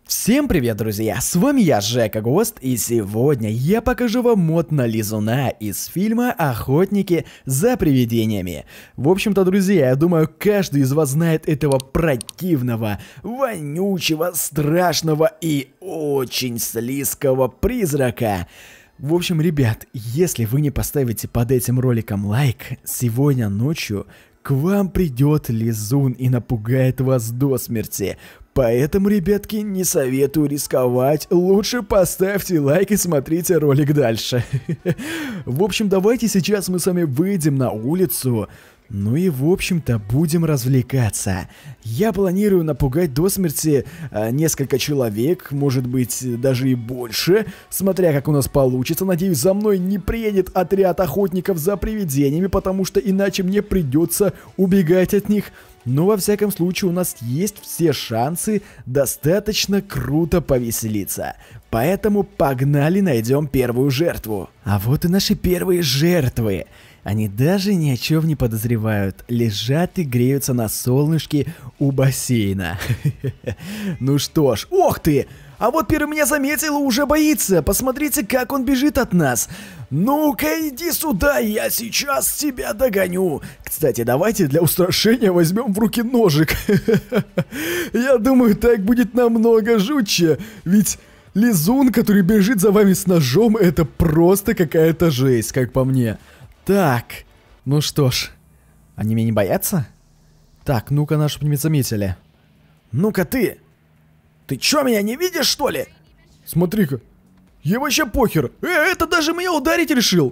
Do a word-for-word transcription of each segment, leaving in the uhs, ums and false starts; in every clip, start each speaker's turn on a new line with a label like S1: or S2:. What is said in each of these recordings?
S1: Всем привет, друзья! С вами я, Жека Гост, и сегодня я покажу вам мод на лизуна из фильма «Охотники за привидениями». В общем-то, друзья, я думаю, каждый из вас знает этого противного, вонючего, страшного и очень слизкого призрака. В общем, ребят, если вы не поставите под этим роликом лайк, сегодня ночью к вам придет лизун и напугает вас до смерти. Поэтому, ребятки, не советую рисковать, лучше поставьте лайк и смотрите ролик дальше. В общем, давайте сейчас мы с вами выйдем на улицу, ну и в общем-то будем развлекаться. Я планирую напугать до смерти а, несколько человек, может быть даже и больше, смотря как у нас получится. Надеюсь, за мной не приедет отряд охотников за привидениями, потому что иначе мне придется убегать от них. Но во всяком случае у нас есть все шансы достаточно круто повеселиться. Поэтому погнали, найдем первую жертву. А вот и наши первые жертвы. Они даже ни о чем не подозревают, лежат и греются на солнышке у бассейна. Ну что ж, ох ты! А вот первый меня заметил и уже боится. Посмотрите, как он бежит от нас. Ну-ка, иди сюда, я сейчас тебя догоню. Кстати, давайте для устрашения возьмем в руки ножик. Я думаю, так будет намного жутче. Ведь лизун, который бежит за вами с ножом, это просто какая-то жесть, как по мне. Так, ну что ж, они меня не боятся? Так, ну-ка, нас чтобы не заметили. Ну-ка ты! Ты чё, меня не видишь, что ли? Смотри-ка, я вообще похер. Э, это даже меня ударить решил.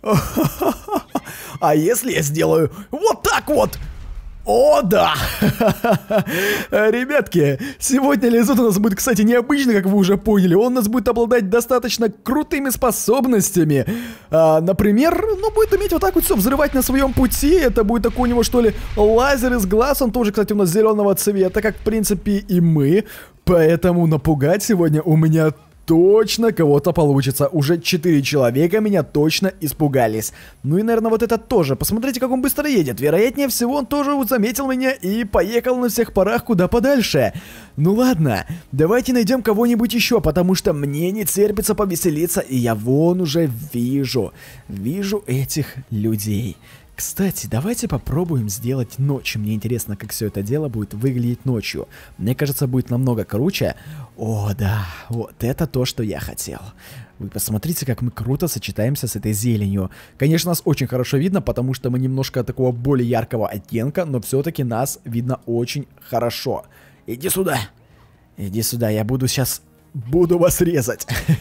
S1: А если я сделаю вот так вот? О, да! Ребятки, сегодня лизун у нас будет, кстати, необычный, как вы уже поняли. Он у нас будет обладать достаточно крутыми способностями. А, например, ну, будет уметь вот так вот все взрывать на своем пути. Это будет такой у него, что ли, лазер из глаз. Он тоже, кстати, у нас зеленого цвета, как, в принципе, и мы. Поэтому напугать сегодня у меня точно кого-то получится. Уже четыре человека меня точно испугались. Ну и, наверное, вот этот тоже. Посмотрите, как он быстро едет. Вероятнее всего, он тоже заметил меня и поехал на всех парах куда подальше. Ну ладно, давайте найдем кого-нибудь еще, потому что мне не терпится повеселиться, и я вон уже вижу, вижу этих людей. Кстати, давайте попробуем сделать ночью. Мне интересно, как все это дело будет выглядеть ночью. Мне кажется, будет намного круче. О, да, вот это то, что я хотел. Вы посмотрите, как мы круто сочетаемся с этой зеленью. Конечно, нас очень хорошо видно, потому что мы немножко такого более яркого оттенка, но все-таки нас видно очень хорошо. Иди сюда. Иди сюда, я буду сейчас... Буду вас резать.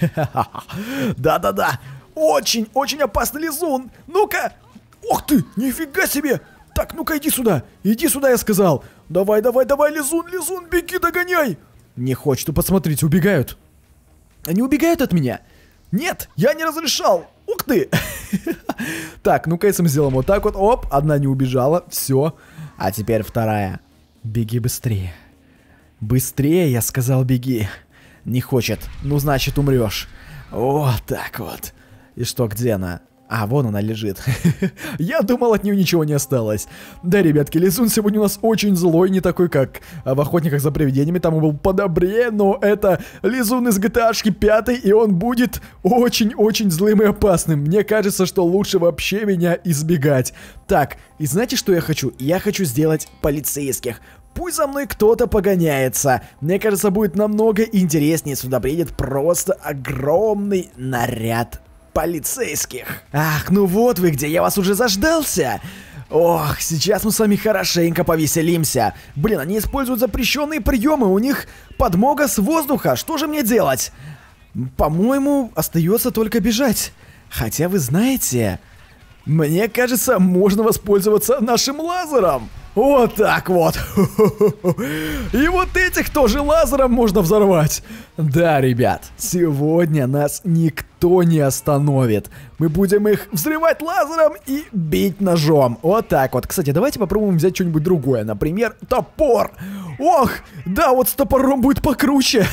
S1: Да-да-да. Очень-очень опасный лизун. Ну-ка. Ох ты, нифига себе! Так, ну-ка иди сюда, иди сюда, я сказал. Давай, давай, давай, лизун, лизун, беги, догоняй. Не хочет, посмотрите, убегают. Они убегают от меня. Нет, я не разрешал. Ух ты. Так, ну-ка, если мы сделаем вот так вот, оп, одна не убежала, все. А теперь вторая. Беги быстрее. Быстрее, я сказал, беги. Не хочет, ну значит умрешь. Вот так вот. И что, где она? А, вон она лежит. Я думал, от нее ничего не осталось. Да, ребятки, лизун сегодня у нас очень злой, не такой, как в охотниках за привидениями. Там он был подобрее, но это лизун из джи ти эй пять, и он будет очень-очень злым и опасным. Мне кажется, что лучше вообще меня избегать. Так, и знаете, что я хочу? Я хочу сделать полицейских. Пусть за мной кто-то погоняется. Мне кажется, будет намного интереснее. Сюда приедет просто огромный наряд полицейских. Ах, ну вот вы где, я вас уже заждался. Ох, сейчас мы с вами хорошенько повеселимся. Блин, они используют запрещенные приемы, у них подмога с воздуха. Что же мне делать? По-моему, остается только бежать. Хотя вы знаете, мне кажется, можно воспользоваться нашим лазером. Вот так вот. И вот этих тоже лазером можно взорвать. Да, ребят, сегодня нас никто не остановит. Мы будем их взрывать лазером и бить ножом. Вот так вот. Кстати, давайте попробуем взять что-нибудь другое. Например, топор. Ох, да, вот с топором будет покруче.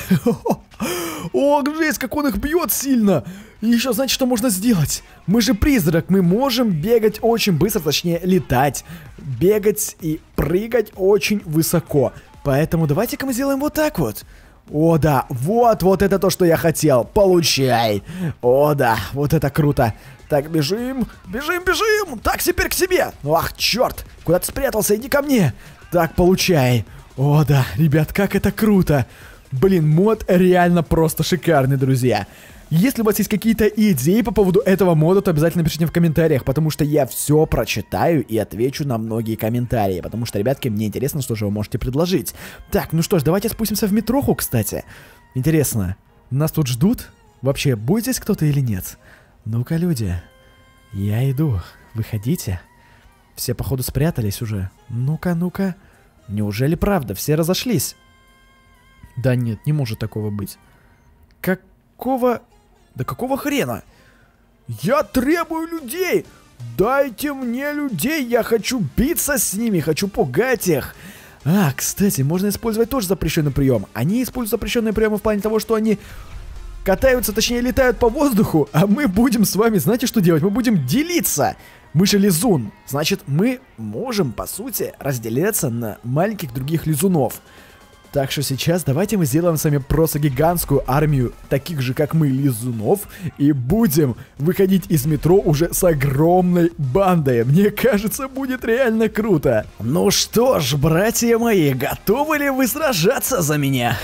S1: Ох, жесть, как он их бьет сильно. И еще, знаете, что можно сделать? Мы же призрак, мы можем бегать очень быстро, точнее, летать. Бегать и прыгать очень высоко. Поэтому давайте-ка мы сделаем вот так вот. О, да, вот, вот это то, что я хотел. Получай. О, да, вот это круто. Так, бежим, бежим, бежим. Так, теперь к себе. Ах, черт, куда ты спрятался? Иди ко мне. Так, получай. О, да, ребят, как это круто. Блин, мод реально просто шикарный, друзья. Если у вас есть какие-то идеи по поводу этого мода, то обязательно пишите в комментариях, потому что я все прочитаю и отвечу на многие комментарии, потому что, ребятки, мне интересно, что же вы можете предложить. Так, ну что ж, давайте спустимся в метроху, кстати. Интересно, нас тут ждут? Вообще, будет здесь кто-то или нет? Ну-ка, люди, я иду, выходите. Все, походу, спрятались уже. Ну-ка, ну-ка. Неужели правда, все разошлись? Да нет, не может такого быть. Какого... Да какого хрена? Я требую людей! Дайте мне людей! Я хочу биться с ними, хочу пугать их! А, кстати, можно использовать тоже запрещенный прием. Они используют запрещенные приемы в плане того, что они катаются, точнее летают по воздуху, а мы будем с вами, знаете, что делать? Мы будем делиться! Мы же лизун. Значит, мы можем, по сути, разделяться на маленьких других лизунов. Так что сейчас давайте мы сделаем с вами просто гигантскую армию таких же, как мы, лизунов, и будем выходить из метро уже с огромной бандой. Мне кажется, будет реально круто. Ну что ж, братья мои, готовы ли вы сражаться за меня?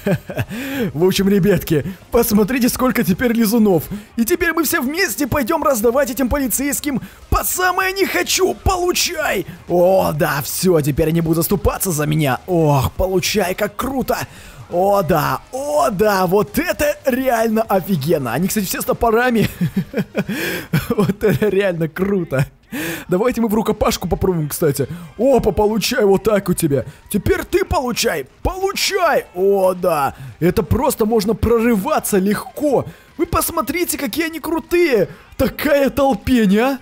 S1: В общем, ребятки, посмотрите, сколько теперь лизунов. И теперь мы все вместе пойдем раздавать этим полицейским по самое не хочу, получай! О, да, все, теперь они будут заступаться за меня. Ох, получай, как круто! О, да, о, да, вот это реально офигенно. Они, кстати, все с топорами. Вот это реально круто. Давайте мы в рукопашку попробуем, кстати. Опа, получай, вот так у тебя. Теперь ты получай, получай. О, да, это просто можно прорываться легко. Вы посмотрите, какие они крутые. Такая толпень, а?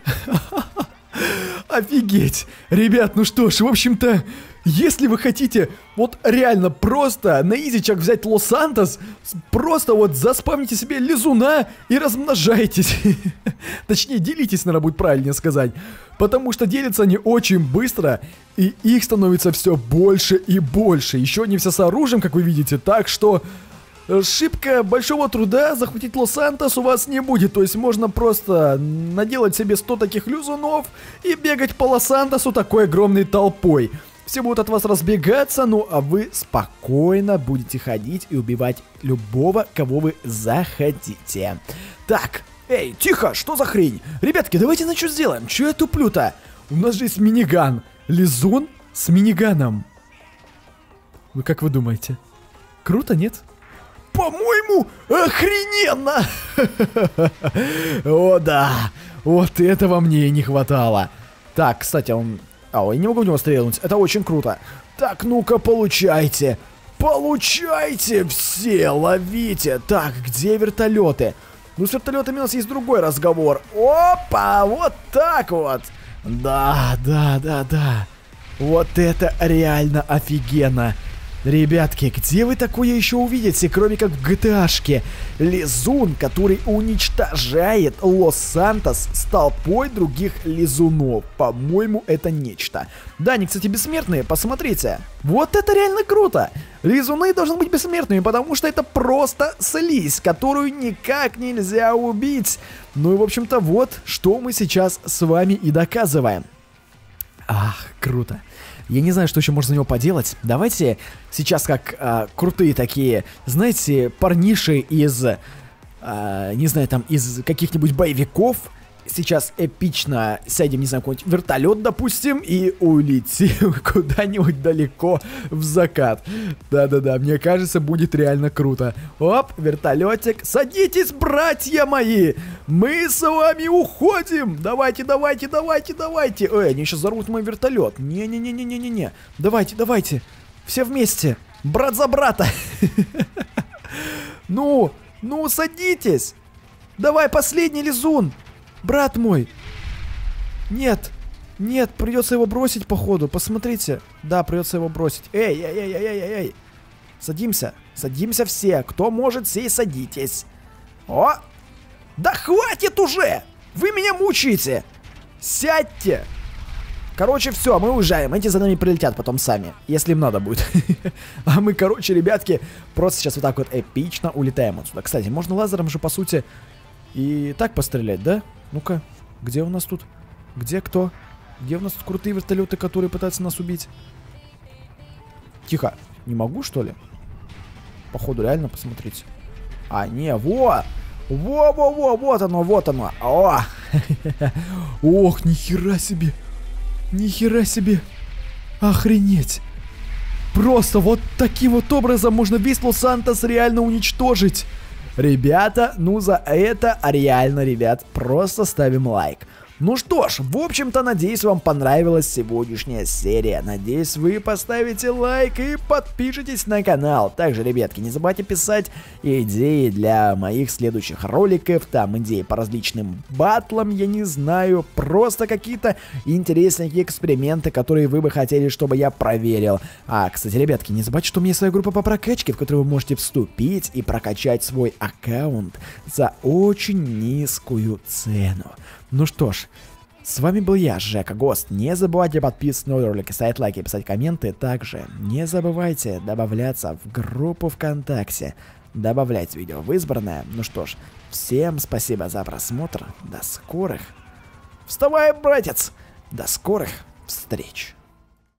S1: Офигеть. Ребят, ну что ж, в общем-то, если вы хотите вот реально просто на изичак взять Лос-Сантос, просто вот заспамните себе лизуна и размножайтесь. Точнее, делитесь, наверное, будет правильнее сказать. Потому что делятся они очень быстро, и их становится все больше и больше. Еще они все с оружием, как вы видите, так что... Шибко большого труда захватить Лос-Сантос у вас не будет. То есть можно просто наделать себе сто таких лизунов и бегать по Лос-Сантосу такой огромной толпой. Все будут от вас разбегаться, ну а вы спокойно будете ходить и убивать любого, кого вы захотите. Так, эй, тихо, что за хрень? Ребятки, давайте на что сделаем? Че я туплю-то? У нас же есть миниган. Лизун с миниганом. Вы как вы думаете? Круто, нет? По-моему, охрененно! О, да! Вот этого мне и не хватало. Так, кстати, он... А, я не могу в него стрелять. Это очень круто. Так, ну-ка, получайте. Получайте все, ловите. Так, где вертолеты? Ну, с вертолетами у нас есть другой разговор. Опа, вот так вот. Да, да, да, да. Вот это реально офигенно. Ребятки, где вы такое еще увидите, кроме как в джи ти эй-шке? Лизун, который уничтожает Лос-Сантос с толпой других лизунов. По-моему, это нечто. Да, они, кстати, бессмертные, посмотрите. Вот это реально круто. Лизуны должны быть бессмертными, потому что это просто слизь, которую никак нельзя убить. Ну и, в общем-то, вот, что мы сейчас с вами и доказываем. Ах, круто. Я не знаю, что еще можно за него поделать. Давайте сейчас как а, крутые такие, знаете, парниши из, а, не знаю, там, из каких-нибудь боевиков. Сейчас эпично сядем, не знаю, какой-нибудь вертолет, допустим, и улетим куда-нибудь далеко в закат. Да-да-да, мне кажется, будет реально круто. Оп, вертолетик. Садитесь, братья мои! Мы с вами уходим! Давайте, давайте, давайте, давайте! Эй, они сейчас взорвут мой вертолет. Не-не-не-не-не-не-не. Давайте, давайте. Все вместе. Брат за брата. Ну, ну, садитесь. Давай, последний лизун. Брат мой! Нет! Нет, придется его бросить, походу. Посмотрите. Да, придется его бросить. Эй, эй, эй, эй, эй, эй. Садимся. Садимся все. Кто может, все садитесь. О! Да хватит уже! Вы меня мучаете! Сядьте! Короче, все, мы уезжаем. Эти за нами прилетят потом сами, если им надо будет. А мы, короче, ребятки, просто сейчас вот так вот эпично улетаем отсюда. Кстати, можно лазером же, по сути, и так пострелять, да? Ну-ка, где у нас тут? Где кто? Где у нас тут крутые вертолеты, которые пытаются нас убить? Тихо. Не могу, что ли? Походу, реально, посмотрите. А, не, во! Во-во-во, вот оно, вот оно. О! Ох, нихера себе. Нихера себе. Охренеть. Просто вот таким вот образом можно весь Лос-Сантос реально уничтожить. Ребята, ну за это реально, ребят, просто ставим лайк. Ну что ж, в общем-то, надеюсь, вам понравилась сегодняшняя серия. Надеюсь, вы поставите лайк и подпишитесь на канал. Также, ребятки, не забывайте писать идеи для моих следующих роликов. Там идеи по различным батлам, я не знаю. Просто какие-то интересненькие эксперименты, которые вы бы хотели, чтобы я проверил. А, кстати, ребятки, не забывайте, что у меня есть своя группа по прокачке, в которую вы можете вступить и прокачать свой аккаунт за очень низкую цену. Ну что ж, с вами был я, Жека Гост. Не забывайте подписываться на ролики, ставить лайки, писать комменты. Также не забывайте добавляться в группу ВКонтакте, добавлять видео в избранное. Ну что ж, всем спасибо за просмотр. До скорых. Вставай, братец! До скорых встреч!